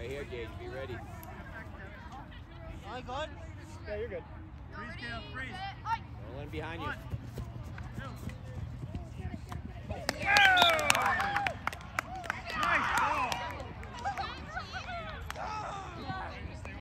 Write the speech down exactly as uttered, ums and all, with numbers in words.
here, Gage. Be ready. Am I good? Yeah, you're good. Freeze, Gail, freeze. Don't let him behind you.